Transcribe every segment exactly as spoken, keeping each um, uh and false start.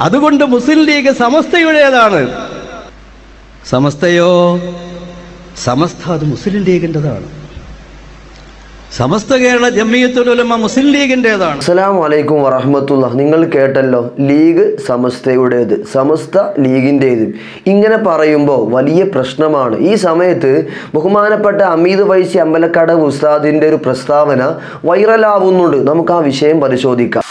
അതുകൊണ്ട് മുസ്ലിം ലീഗ് സമസ്തയുടേതാണ്. സമസ്തയോ? സമസ്ത അത് മുസ്ലിം ലീഗിൻ്റെതാണ്. സമസ്ത കേരള ജംഇയ്യത്തുൽ ഉലമ മുസ്ലിം ലീഗിൻ്റെതാണ്. അസ്സലാമു അലൈക്കും വറഹ്മത്തുള്ളാഹി. നിങ്ങൾ കേട്ടല്ലോ, ലീഗ് സമസ്തയുടേത്, സമസ്ത ലീഗിൻ്റേത്. ഇങ്ങനെ പറയുമ്പോൾ വലിയ പ്രശ്നമാണ്. ഈ സമയത്ത് ബഹുമാനപ്പെട്ട ഹമീദ് ഫൈസി അമ്പലക്കടവ് ഉസ്താദിൻ്റെ ഒരു പ്രസ്താവന വൈറലാവുന്നുണ്ട്. നമുക്ക് ആ വിഷയം പരിശോധിക്കാം.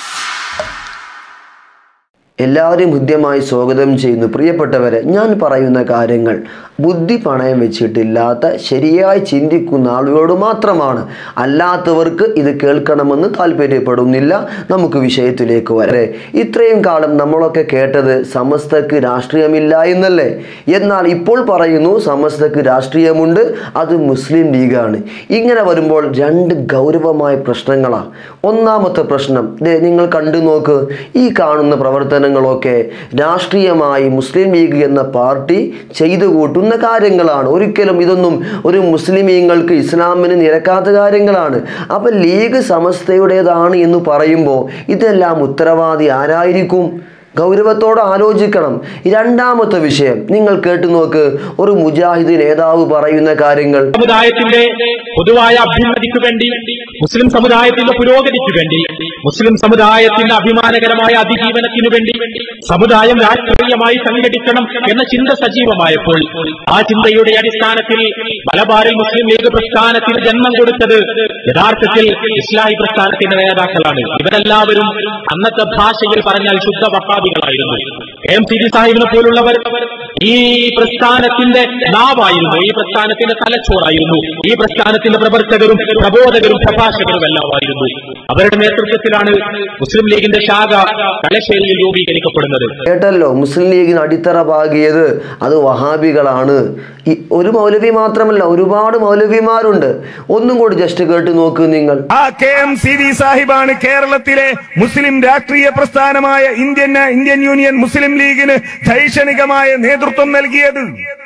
എല്ലാവരെയും ഹൃദ്യമായി സ്വാഗതം ചെയ്യുന്നു. പ്രിയപ്പെട്ടവരെ, ഞാൻ പറയുന്ന കാര്യങ്ങൾ ബുദ്ധി പണയം വെച്ചിട്ടില്ലാത്ത ശരിയായി ചിന്തിക്കുന്ന ആളുകളോട് മാത്രമാണ്. അല്ലാത്തവർക്ക് ഇത് കേൾക്കണമെന്ന് താല്പര്യപ്പെടുന്നില്ല. നമുക്ക് വിഷയത്തിലേക്ക് വരെ. ഇത്രയും കാലം നമ്മളൊക്കെ കേട്ടത് സമസ്തക്ക് രാഷ്ട്രീയമില്ല എന്നല്ലേ. എന്നാൽ ഇപ്പോൾ പറയുന്നു സമസ്തക്ക് രാഷ്ട്രീയമുണ്ട്, അത് മുസ്ലിം ലീഗാണ്. ഇങ്ങനെ വരുമ്പോൾ രണ്ട് ഗൗരവമായ പ്രശ്നങ്ങളാണ്. ഒന്നാമത്തെ പ്രശ്നം നിങ്ങൾ കണ്ടു നോക്ക്. ഈ കാണുന്ന പ്രവർത്തനങ്ങളൊക്കെ രാഷ്ട്രീയമായി മുസ്ലിം ലീഗ് എന്ന പാർട്ടി ചെയ്തു കൂട്ടുന്ന കാര്യങ്ങളാണ്. ഒരിക്കലും ഇതൊന്നും ഒരു മുസ്ലിമീങ്ങൾക്ക് ഇസ്ലാമിന് നിരക്കാത്ത കാര്യങ്ങളാണ്. അപ്പം ലീഗ് സമസ്തയുടേതാണ് എന്ന് പറയുമ്പോൾ ഇതെല്ലാം ഉത്തരവാദി ആരായിരിക്കും? ഗൗരവത്തോടെ ആലോചിക്കണം. രണ്ടാമത്തെ വിഷയം നിങ്ങൾ കേട്ടു നോക്ക്. ഒരു മുജാഹിദ് നേതാവ് പറയുന്ന കാര്യങ്ങൾ. സമുദായത്തിന്റെ പൊതുവായ അഭ്യുന്നതിക്ക് വേണ്ടി, മുസ്ലിം സമുദായത്തിന്റെ പുരോഗതിക്ക് വേണ്ടി, മുസ്ലിം സമുദായത്തിന്റെ അഭിമാനകരമായ അതിജീവനത്തിനു വേണ്ടി സമുദായം രാഷ്ട്രീയമായി സംഘടിക്കണം എന്ന ചിന്ത സജീവമായപ്പോൾ ആ ചിന്തയുടെ അടിസ്ഥാനത്തിൽ മലബാറിൽ മുസ്ലിം ലീഗ് പ്രസ്ഥാനത്തിന് ജന്മം കൊടുത്തത് യഥാർത്ഥത്തിൽ ഇസ്ലാഹി പ്രസ്ഥാനത്തിന്റെ നേതാക്കളാണ്. ഇവരെല്ലാവരും അന്നത്തെ ഭാഷയിൽ പറഞ്ഞാൽ ശുദ്ധ വഹാബികളായിരുന്നു. എം സി ഡി സാഹിബിനെ പോലുള്ളവർ ഈ പ്രസ്ഥാനത്തിന്റെ നാവായിരുന്നു, ഈ പ്രസ്ഥാനത്തിന്റെ തലച്ചോറായിരുന്നു, ഈ പ്രസ്ഥാനത്തിന്റെ പ്രവർത്തകരും പ്രബോധകരും പ്രഭാഷകരും എല്ലാമായിരുന്നു. അവരുടെ നേതൃത്വത്തിലാണ് മുസ്ലിം ലീഗിന്റെ ശാഖ തലശ്ശേരിയിൽ രൂപീകരിക്കപ്പെടുന്നത്. കേട്ടല്ലോ, മുസ്ലിം ലീഗിന് അടിത്തറ പാകിയത് അത് വഹാബികളാണ്. ഈ ഒരു മൗലവി മാത്രമല്ല, ഒരുപാട് മൗലവിമാരുണ്ട്. ഒന്നും കൂടി ജസ്റ്റ് കേട്ട് നോക്ക് നിങ്ങൾ. ആ കെ എം സി ഡി സാഹിബാണ് കേരളത്തിലെ മുസ്ലിം രാഷ്ട്രീയ പ്രസ്ഥാനമായ ഇന്ത്യൻ ഇന്ത്യൻ യൂണിയൻ മുസ്ലിം ലീഗിന് ശൈക്ഷണികമായ നേതൃത്വം നൽകിയത്.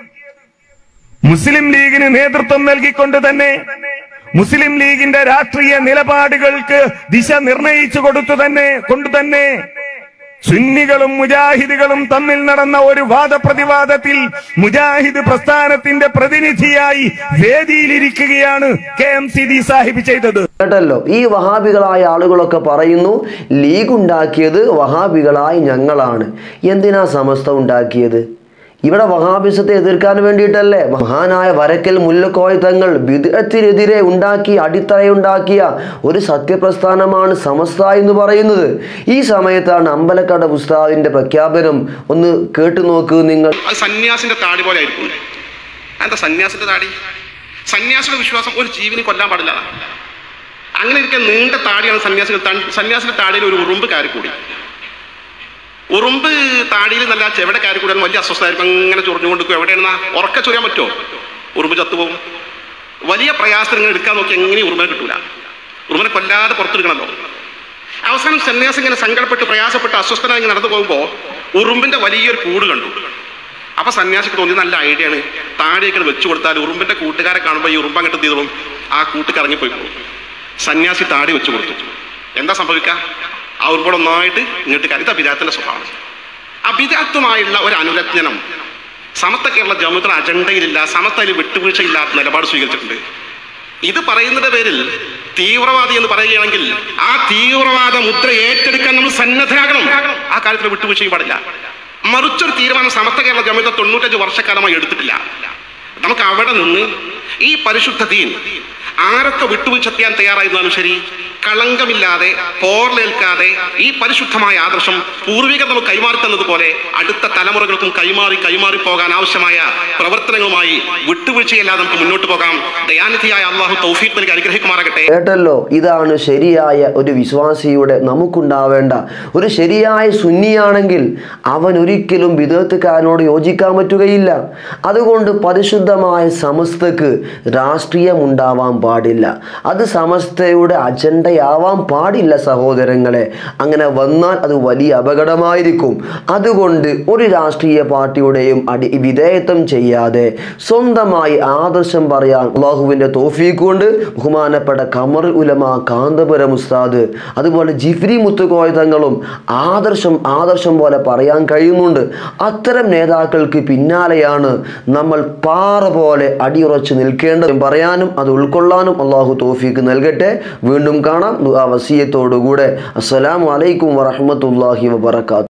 മുസ്ലിം ലീഗിന് നേതൃത്വം നൽകിക്കൊണ്ട് തന്നെ മുസ്ലിം ലീഗിന്റെ രാഷ്ട്രീയ നിലപാടുകൾക്ക് ദിശ നിർണയിച്ചു കൊടുത്തു തന്നെ കൊണ്ട് തന്നെ സുന്നികളും മുജാഹിദുകളും തമ്മിൽ നടന്ന ഒരു വാദപ്രതിവാദത്തിൽ മുജാഹിദ് പ്രസ്ഥാനത്തിന്റെ പ്രതിനിധിയായി വേദിയിലിരിക്കുകയാണ് കെ എം സി ഡി സാഹിബ് ചെയ്തത്. കേട്ടല്ലോ, ഈ വഹാബികളായ ആളുകളൊക്കെ പറയുന്നു ലീഗ് ഉണ്ടാക്കിയത് വഹാബികളായി ഞങ്ങളാണ്. എന്തിനാ സമസ്ത ഉണ്ടാക്കിയത്? ഇവിടെ വഹാബിസത്തെ എതിർക്കാൻ വേണ്ടിയിട്ടല്ലേ. മഹാനായ വരക്കൽ മുല്ലക്കോയ തങ്ങൾ ബിദ്അത്തിനെതിരെ ഉണ്ടാക്കി അടിത്തറയുണ്ടാക്കിയ ഒരു സത്യപ്രസ്ഥാനമാണ് സമസ്ത എന്ന് പറയുന്നത്. ഈ സമയത്താണ് അമ്പലക്കടവ് ഉസ്താദിന്റെ പ്രഖ്യാപനം. ഒന്ന് കേട്ടു നോക്കൂ നിങ്ങൾ. സന്യാസിന്റെ താടി പോലെ ആയിരിക്കും. എന്താ സന്യാസിന്റെ താടി? സന്യാസിയുടെ വിശ്വാസം ഒരു ജീവനെ കൊല്ലാൻ പാടില്ല. അങ്ങനെ ഇരിക്കാൻ നീണ്ട താടിയാണ് സന്യാസികൾ. സന്യാസിന്റെ താടിയിൽ ഒരു ഉറുമ്പ് കയറിക്കൂടി. ഉറുമ്പ് താടിയിൽ നല്ല ചെവിടെ കയറി കൂടാൻ വലിയ അസ്വസ്ഥമായിരിക്കും. അങ്ങനെ ചൊറിഞ്ഞുകൊണ്ട് എവിടെയാണെന്നാ ഉറക്കെ ചൊറിയാൻ പറ്റുമോ? ഉറുമ്പ് ചത്തുപോകും. വലിയ പ്രയാസം ഇങ്ങനെ എടുക്കാൻ നോക്കി എങ്ങനെയും ഉറുമ്പിനെ കിട്ടൂല. ഉറുമ്പിനെ കൊല്ലാതെ പുറത്തെടുക്കണമല്ലോ. അവസാനം സന്യാസം ഇങ്ങനെ സങ്കടപ്പെട്ട് പ്രയാസപ്പെട്ട് അസ്വസ്ഥനായി ഇങ്ങനെ നടന്നു പോകുമ്പോൾ ഉറുമ്പിന്റെ വലിയൊരു കൂട് കണ്ടു. അപ്പൊ സന്യാസിക്ക് തോന്നി നല്ല ഐഡിയ ആണ്, താടിയൊക്കെ വെച്ചു കൊടുത്താൽ ഉറുമ്പിന്റെ കൂട്ടുകാരെ കാണുമ്പോൾ ഈ ഉറുമ്പ് അങ്ങോട്ട് തീർന്നും ആ കൂട്ടുകാർ ഇറങ്ങിപ്പോയി പോകും. സന്യാസി താടി വെച്ചു കൊടുത്തു. എന്താ സംഭവിക്കുക? ആ ഉറുമ്പോട് ഒന്നായിട്ട് ഇങ്ങോട്ട് കരുത ബിദഅത്തിന്റെ സ്വഭാവം. ആ ബിദഅത്തുമായുള്ള ഒരു അനുരജ്ഞനം സമസ്ത കേരള ജംഇയ്യത്തിന്റെ അജണ്ടയിലില്ല. സമസ്തയിൽ വിട്ടുവീഴ്ചയില്ലാത്ത നിലപാട് സ്വീകരിച്ചിട്ടുണ്ട്. ഇത് പറയുന്നതിന്റെ പേരിൽ തീവ്രവാദി എന്ന് പറയുകയാണെങ്കിൽ ആ തീവ്രവാദ മുദ്ര ഏറ്റെടുക്കാൻ നമ്മൾ സന്നദ്ധരാകണം. ആ കാര്യത്തിൽ വിട്ടുവീഴ്ചയും പാടില്ല. മറിച്ചൊരു തീരുമാനം സമസ്ത കേരള ജംഇയ്യത്ത് തൊണ്ണൂറ്റഞ്ച് വർഷക്കാലമായി എടുത്തിട്ടില്ല. നമുക്ക് അവിടെ നിന്ന് ഈ പരിശുദ്ധ ദീൻ ആരൊക്കെ വിട്ടുവീഴ്ച ചെയ്യാൻ തയ്യാറായിരുന്നാലും ശരി, കളങ്കമില്ലാതെ പോർലേൽക്കാതെ ഈ പരിശുദ്ധമായ ആദർശം പൂർവികർ നമുക്ക് കൈമാറി തന്നതുപോലെ അടുത്ത തലമുറകൾക്കും കൈമാറി കൈമാറി പോകാൻ ആവശ്യമായ പ്രവർത്തനങ്ങളുമായി വിട്ടുവീഴ്ചയില്ലാതെ നമുക്ക് മുന്നോട്ട് പോകാം. ദയാനിധിയായ അള്ളാഹു തൗഫീഖ് നൽകി അനുഗ്രഹിക്കുമാറാകട്ടെ. കേട്ടല്ലോ, ഇതാണ് ശരിയായ ഒരു വിശ്വാസിയുടെ നമുക്കുണ്ടാവേണ്ട. ഒരു ശരിയായ സുന്നിയാണെങ്കിൽ അവൻ ഒരിക്കലും ബിദഅത്തുകാരനോട് യോജിക്കാൻ പറ്റുകയില്ല. അതുകൊണ്ട് പരിശുദ്ധമായ സമസ്തക്ക് രാഷ്ട്രീയം ഉണ്ടാവാൻ പാടില്ല. അത് സമസ്തയുടെ അജണ്ട അങ്ങനെയാവാൻ പാടില്ല സഹോദരങ്ങളെ. അങ്ങനെ വന്നാൽ അത് വലിയ അപകടമായിരിക്കും. അതുകൊണ്ട് ഒരു രാഷ്ട്രീയ പാർട്ടിയുടെയും അടി വിധേയത്വം ചെയ്യാതെ സ്വന്തമായി ആദർശം പറയാൻ അള്ളാഹുവിൻ്റെ തൗഫീഖ് കൊണ്ട് ബഹുമാനപ്പെട്ട ഖമർ ഉലമ കാന്തപുരം ഉസ്താദ് അതുപോലെ ജിഫ്രി മുത്തുക്കോയ തങ്ങളും ആദർശം ആദർശം പോലെ പറയാൻ കഴിയുന്നുണ്ട്. അത്തരം നേതാക്കൾക്ക് പിന്നാലെയാണ് നമ്മൾ പാറ പോലെ അടിയുറച്ച് നിൽക്കേണ്ടതും പറയാനും അത് ഉൾക്കൊള്ളാനും അള്ളാഹു തൗഫീഖ് നൽകട്ടെ. വീണ്ടും കാണാം ദുആ വസിയത്തോടുകൂടെ. അസ്സലാമു അലൈക്കും വറഹ്മത്തുള്ളാഹി വബറകാതുഹു.